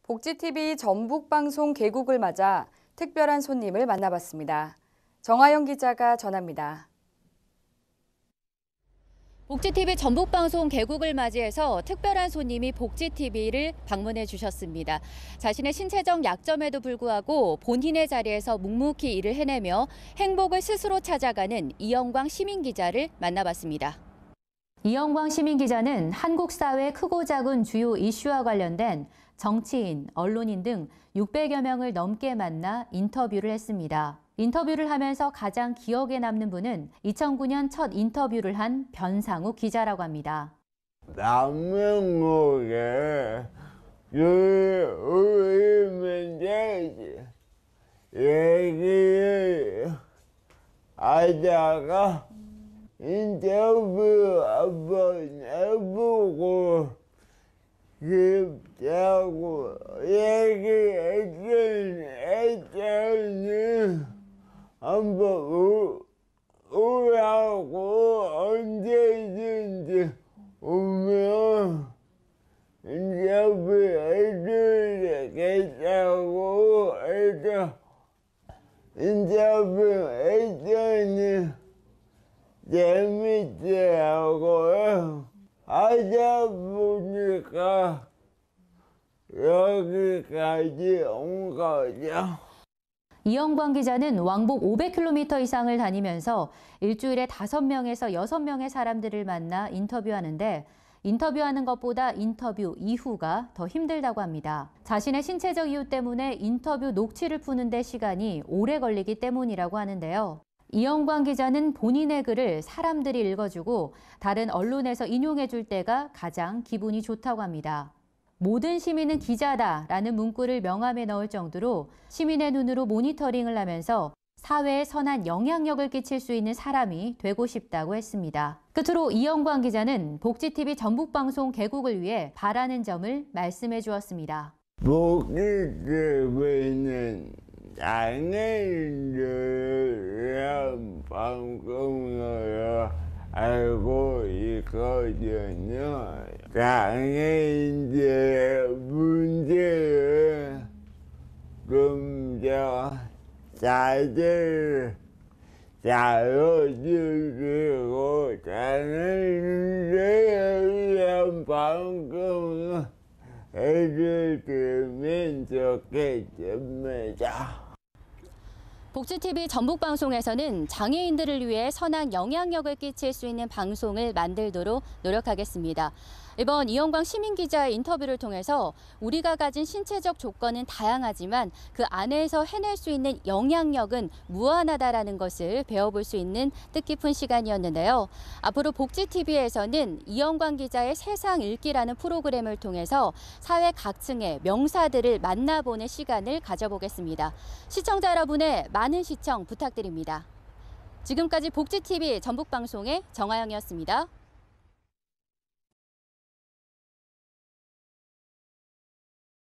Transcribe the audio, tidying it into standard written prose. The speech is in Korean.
복지TV 전북방송 개국을 맞아 특별한 손님을 만나봤습니다. 정아영 기자가 전합니다. 복지TV 전북방송 개국을 맞이해서 특별한 손님이 복지TV를 방문해 주셨습니다. 자신의 신체적 약점에도 불구하고 본인의 자리에서 묵묵히 일을 해내며 행복을 스스로 찾아가는 이영광 시민기자를 만나봤습니다. 이영광 시민기자는 한국 사회 크고 작은 주요 이슈와 관련된 정치인, 언론인 등 600여 명을 넘게 만나 인터뷰를 했습니다. 인터뷰를 하면서 가장 기억에 남는 분은 2009년 첫 인터뷰를 한 변상욱 기자라고 합니다. 남명국에 우리 문제 얘기하다가 인터뷰 한번 해보고 싶다고 얘기했더니 한번 오라고 언제든지 오면 인터뷰 해주겠다고 해서 인터뷰 했더니 재밌더라고요. 하다 보니까 여기까지 온 거죠. 이영광 기자는 왕복 500km 이상을 다니면서 일주일에 5명에서 6명의 사람들을 만나 인터뷰하는데 인터뷰하는 것보다 인터뷰 이후가 더 힘들다고 합니다. 자신의 신체적 이유 때문에 인터뷰 녹취를 푸는 데 시간이 오래 걸리기 때문이라고 하는데요. 이영광 기자는 본인의 글을 사람들이 읽어주고 다른 언론에서 인용해줄 때가 가장 기분이 좋다고 합니다. 모든 시민은 기자다라는 문구를 명함에 넣을 정도로 시민의 눈으로 모니터링을 하면서 사회에 선한 영향력을 끼칠 수 있는 사람이 되고 싶다고 했습니다. 끝으로 이영광 기자는 복지TV 전북방송 개국을 위해 바라는 점을 말씀해 주었습니다. 복지TV는 장애인들이란 방송으로 알고 있거든요. 장애인들의 문제를 좀 더 자세히 다뤄주시고 장애인들에 위한 방송을 해주시면 좋겠습니다. 복지TV 전북방송에서는 장애인들을 위해 선한 영향력을 끼칠 수 있는 방송을 만들도록 노력하겠습니다. 이번 이영광 시민기자의 인터뷰를 통해서 우리가 가진 신체적 조건은 다양하지만 그 안에서 해낼 수 있는 영향력은 무한하다라는 것을 배워볼 수 있는 뜻깊은 시간이었는데요. 앞으로 복지TV에서는 이영광 기자의 세상 읽기라는 프로그램을 통해서 사회 각층의 명사들을 만나보는 시간을 가져보겠습니다. 시청자 여러분의 많은 시청 부탁드립니다. 지금까지 복지TV 전북방송의 정아영이었습니다.